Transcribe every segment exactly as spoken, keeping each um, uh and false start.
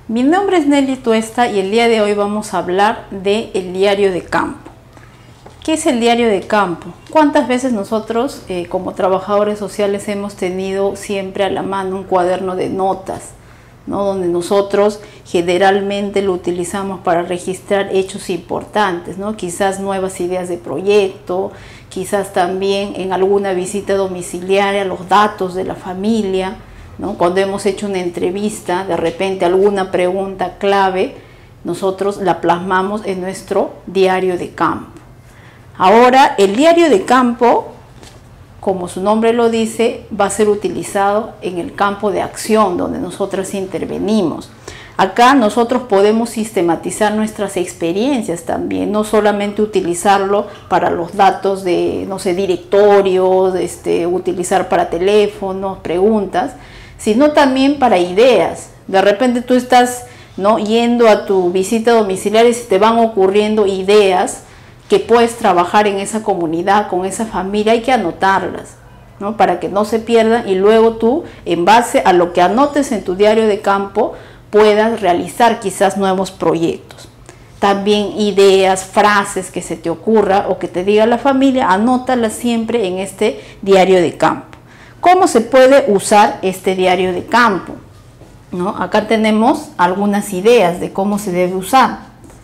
Mi nombre es Nelly Tuesta y el día de hoy vamos a hablar del diario de campo. ¿Qué es el diario de campo? ¿Cuántas veces nosotros eh, como trabajadores sociales hemos tenido siempre a la mano un cuaderno de notas, ¿no? Donde nosotros generalmente lo utilizamos para registrar hechos importantes, ¿no? Quizás nuevas ideas de proyecto, quizás también en alguna visita domiciliaria los datos de la familia, ¿no? Cuando hemos hecho una entrevista, de repente alguna pregunta clave, nosotros la plasmamos en nuestro diario de campo. Ahora, el diario de campo, como su nombre lo dice, va a ser utilizado en el campo de acción, donde nosotros intervenimos. Acá nosotros podemos sistematizar nuestras experiencias también, no solamente utilizarlo para los datos de, no sé, directorios, este, utilizar para teléfonos, preguntas, sino también para ideas. De repente tú estás, ¿no?, yendo a tu visita domiciliaria y se te van ocurriendo ideas que puedes trabajar en esa comunidad, con esa familia. Hay que anotarlas, ¿no?, para que no se pierdan y luego tú, en base a lo que anotes en tu diario de campo, puedas realizar quizás nuevos proyectos. También ideas, frases que se te ocurra o que te diga la familia, anótalas siempre en este diario de campo. ¿Cómo se puede usar este diario de campo? ¿No? Acá tenemos algunas ideas de cómo se debe usar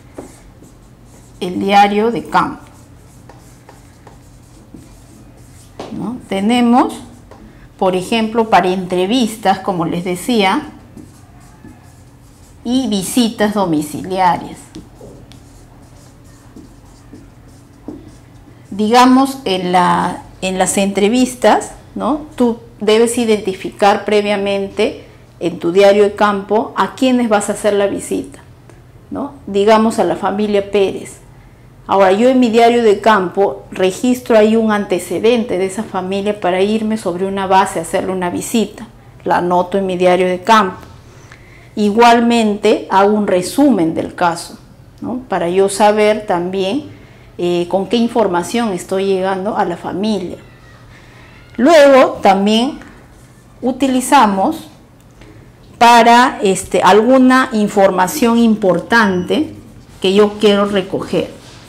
el diario de campo, ¿no? Tenemos, por ejemplo, para entrevistas, como les decía, y visitas domiciliarias. Digamos, en, la, en las entrevistas, ¿no?, tú debes identificar previamente en tu diario de campo a quiénes vas a hacer la visita, ¿no? Digamos a la familia Pérez. Ahora, yo en mi diario de campo registro ahí un antecedente de esa familia para irme sobre una base a hacerle una visita. La anoto en mi diario de campo. Igualmente hago un resumen del caso, ¿no?, para yo saber también eh, con qué información estoy llegando a la familia. Luego también utilizamos para este, alguna información importante que yo quiero recoger.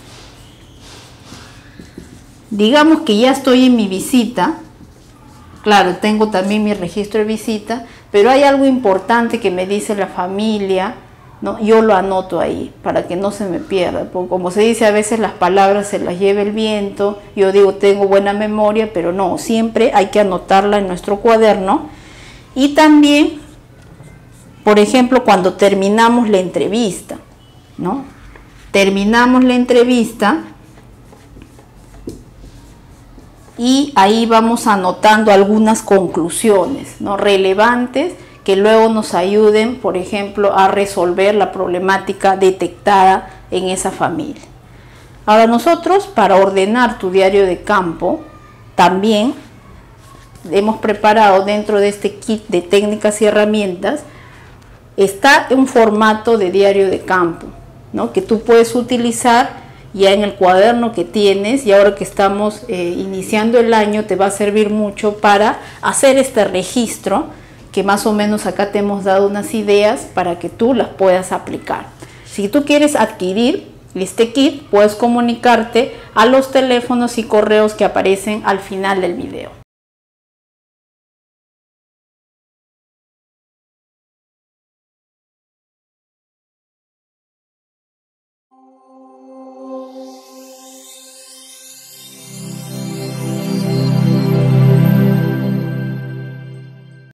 Digamos que ya estoy en mi visita, claro, tengo también mi registro de visita, pero hay algo importante que me dice la familia, ¿no? Yo lo anoto ahí para que no se me pierda, porque como se dice, a veces las palabras se las lleva el viento. Yo digo, tengo buena memoria, pero no, siempre hay que anotarla en nuestro cuaderno. Y también, por ejemplo, cuando terminamos la entrevista, ¿no? Terminamos la entrevista y ahí vamos anotando algunas conclusiones, ¿no?, relevantes, que luego nos ayuden, por ejemplo, a resolver la problemática detectada en esa familia. Ahora, nosotros, para ordenar tu diario de campo, también hemos preparado dentro de este kit de técnicas y herramientas, está un formato de diario de campo, ¿no?, que tú puedes utilizar ya en el cuaderno que tienes, y ahora que estamos eh, iniciando el año te va a servir mucho para hacer este registro, que más o menos acá te hemos dado unas ideas para que tú las puedas aplicar. Si tú quieres adquirir este kit, puedes comunicarte a los teléfonos y correos que aparecen al final del video.